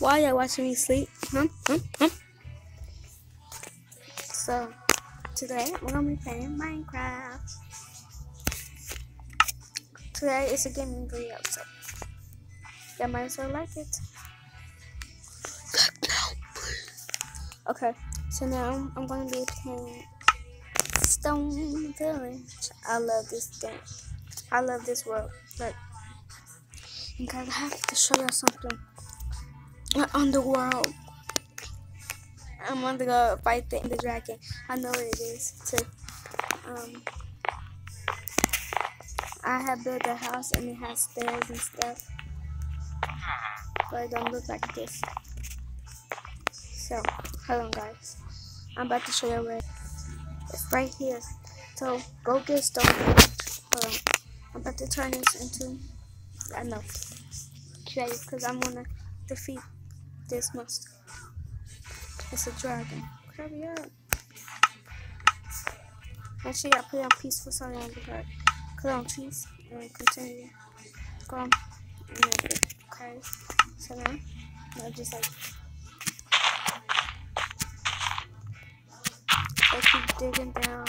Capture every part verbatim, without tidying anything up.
Why y'all watching me sleep? Huh? Huh? Huh? So, today we're gonna be playing Minecraft. Today is a gaming video, so y'all might as well like it. Okay, so now I'm gonna be playing Stone Village. I love this game. I love this world. Like, because I have to show you something. We're on the world. I'm gonna go fight the Ender Dragon. I know what it is too. Um, I have built a house and it has stairs and stuff, but it don't look like this. So, hold on, guys. I'm about to show you where it's right here. So go get Stone Village. Hold on. I'm about to turn this into, I know, okay, because I'm gonna defeat this monster. It's a dragon. Hurry up. Make sure y'all put on peaceful so long because click on trees and continue. Go on. Okay. So now, now just like I keep digging down.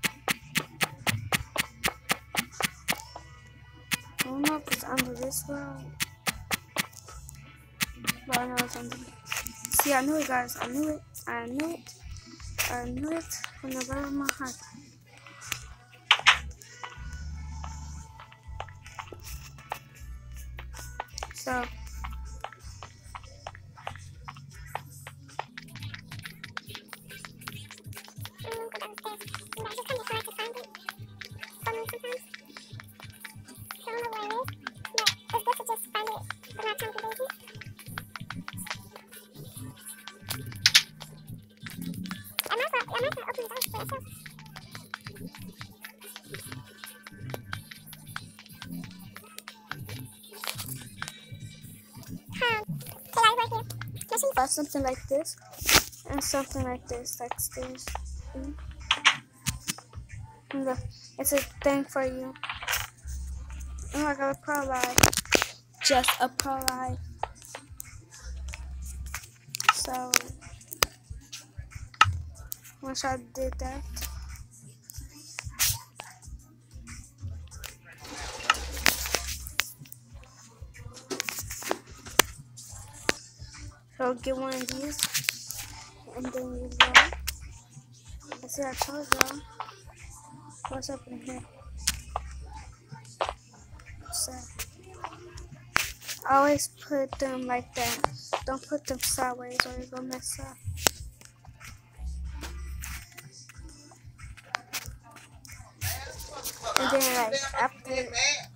I don't know if it's under this world, but I know it's under. See, I knew it, guys. I knew it. I knew it. I knew it from the bottom of my heart. So, about something like this and something like this, like this. And look, it's a thing for you. Oh, I got a pro life. Just a pro life. So, once I did that, so get one of these, and then you go. I see, I told y'all what's up in here. So, always put them like that. Don't put them sideways or you're gonna mess up. And then, like, after,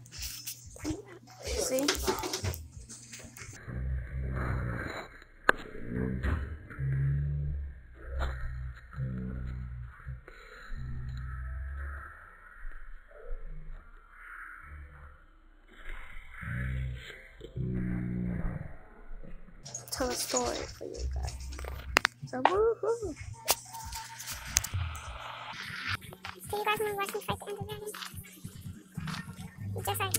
see? Tell a story for you guys. So, woohoo! So, you guys want to watch me fight the Ender Dragon? Just like.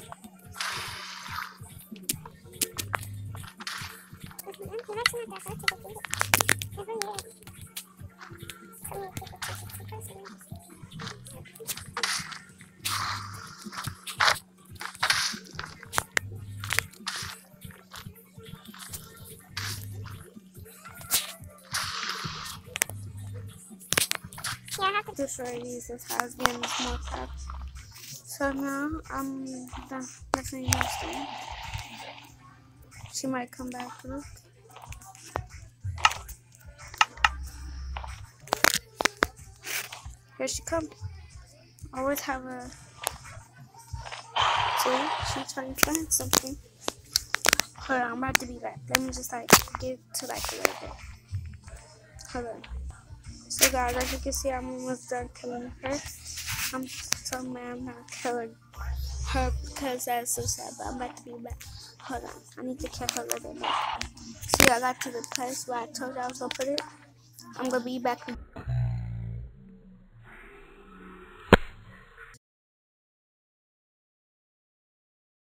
It's actually not that hard to defeat it. It really is. So many people push it too personally. Yeah, I have to destroy these as I was getting more crabs. So now I'm done definitely no stone. She might come back. Look. Here she comes. Always have a. See, she's trying to find something. Hold on, I'm about to be back. Let me just like get to like a little bit. Hold on. So guys, as you can see, I'm almost done killing her. I'm so mad I'm not killing her because that's so sad, but I'm about to be back. Hold on, I need to kill her a little bit more. See, I got to the place where I told you I was gonna put it. I'm gonna be back.